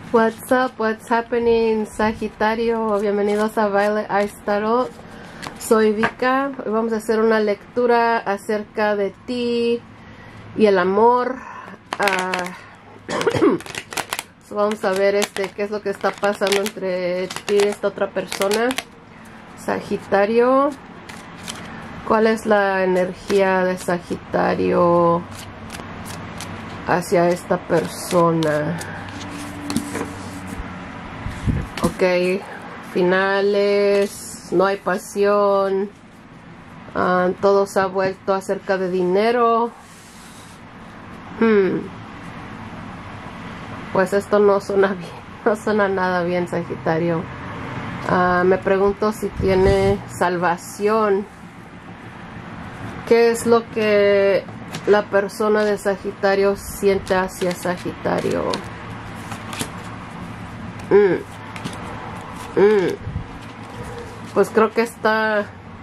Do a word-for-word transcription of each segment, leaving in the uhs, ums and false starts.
What's up, what's happening, Sagitario? Bienvenidos a Violet Eyes Tarot. Soy Vika. Hoy vamos a hacer una lectura acerca de ti y el amor. Uh, so vamos a ver este qué es lo que está pasando entre ti y esta otra persona, Sagitario. ¿Cuál es la energía de Sagitario hacia esta persona? Ok, finales, no hay pasión, uh, todo se ha vuelto acerca de dinero. Hmm. Pues esto no suena bien, no suena nada bien, Sagitario. Uh, me pregunto si tiene salvación. ¿Qué es lo que la persona de Sagitario siente hacia Sagitario? Mm. Mm. Pues creo que está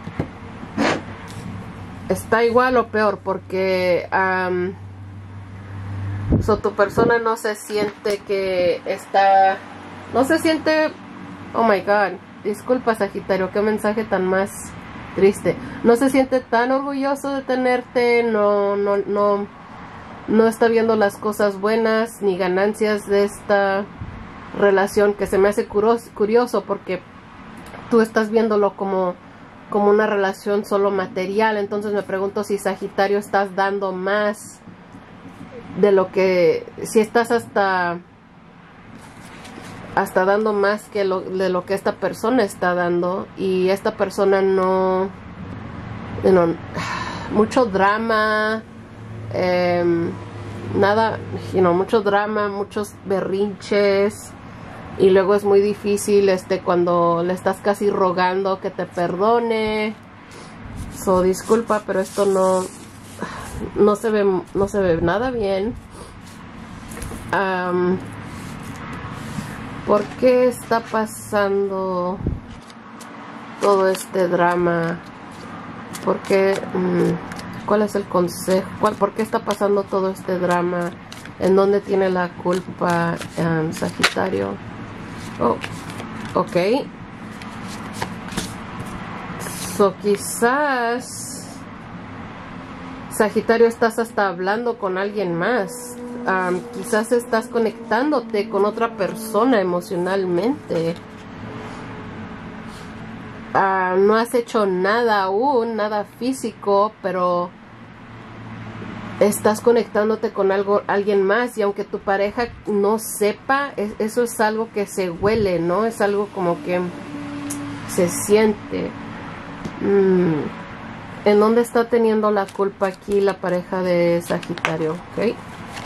está igual o peor, porque um, so tu persona no se siente que está, no se siente, oh my god, disculpa Sagitario, qué mensaje tan más triste. No se siente tan orgulloso de tenerte, no, no, no, no está viendo las cosas buenas ni ganancias de esta relación, que se me hace curioso, curioso porque tú estás viéndolo como, como una relación solo material. Entonces me pregunto si, Sagitario, estás dando más de lo que, si estás hasta hasta dando más que lo, de lo que esta persona está dando, y esta persona no, you know, mucho drama, eh, nada, you know, mucho drama, muchos berrinches, y luego es muy difícil este cuando le estás casi rogando que te perdone. So, disculpa, pero esto no no se ve no se ve nada bien. Um, ¿Por qué está pasando todo este drama? ¿Por qué? Um, ¿Cuál es el consejo? ¿Cuál, ¿Por qué está pasando todo este drama? ¿En dónde tiene la culpa um, Sagitario? Oh, ok. So, quizás, Sagitario, estás hasta hablando con alguien más. Um, quizás estás conectándote con otra persona emocionalmente. Uh, no has hecho nada aún, nada físico, pero estás conectándote con algo, alguien más, y aunque tu pareja no sepa, es, eso es algo que se huele, ¿no? Es algo como que se siente. Mm. ¿En dónde está teniendo la culpa aquí la pareja de Sagitario? Ok.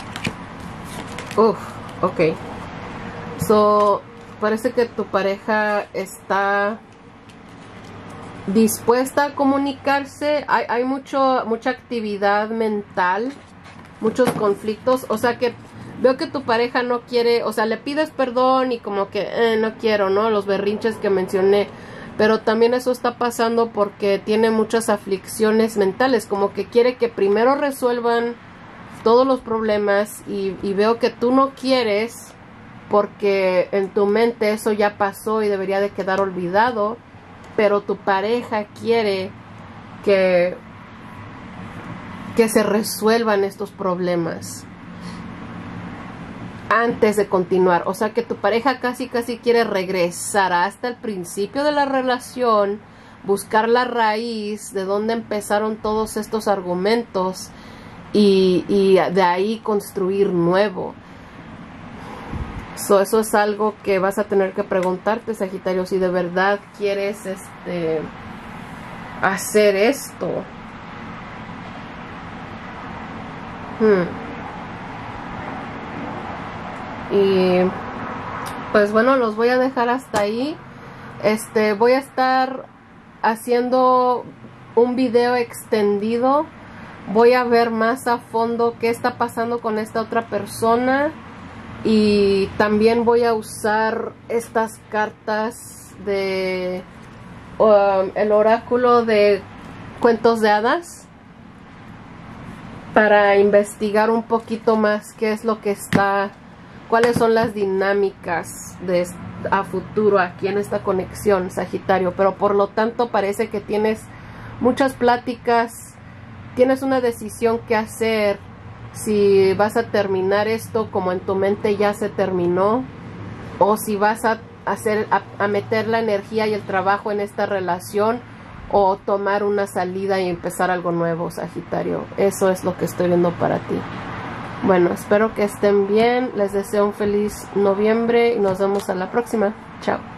Uf, ok. So, parece que tu pareja está dispuesta a comunicarse. Hay, hay mucho, mucha actividad mental, muchos conflictos. O sea que veo que tu pareja no quiere, o sea, le pides perdón y como que eh, no quiero, ¿no? Los berrinches que mencioné. Pero también eso está pasando porque tiene muchas aflicciones mentales, como que quiere que primero resuelvan todos los problemas, y, y veo que tú no quieres, porque en tu mente eso ya pasó y debería de quedar olvidado. Pero tu pareja quiere que, que se resuelvan estos problemas antes de continuar. O sea que tu pareja casi casi quiere regresar hasta el principio de la relación, buscar la raíz de donde empezaron todos estos argumentos, y, y de ahí construir nuevo. So, eso es algo que vas a tener que preguntarte, Sagitario, si de verdad quieres este hacer esto. Hmm. Y pues bueno, los voy a dejar hasta ahí. Este, voy a estar haciendo un video extendido. Voy a ver más a fondo qué está pasando con esta otra persona. Y también voy a usar estas cartas de um, el oráculo de cuentos de hadas para investigar un poquito más qué es lo que está cuáles son las dinámicas de a futuro aquí en esta conexión, Sagitario. Pero por lo tanto parece que tienes muchas pláticas, tienes una decisión que hacer, si vas a terminar esto como en tu mente ya se terminó, o si vas a hacer a, a meter la energía y el trabajo en esta relación, o tomar una salida y empezar algo nuevo, Sagitario. Eso es lo que estoy viendo para ti. Bueno, espero que estén bien, les deseo un feliz noviembre y nos vemos a la próxima. Chao.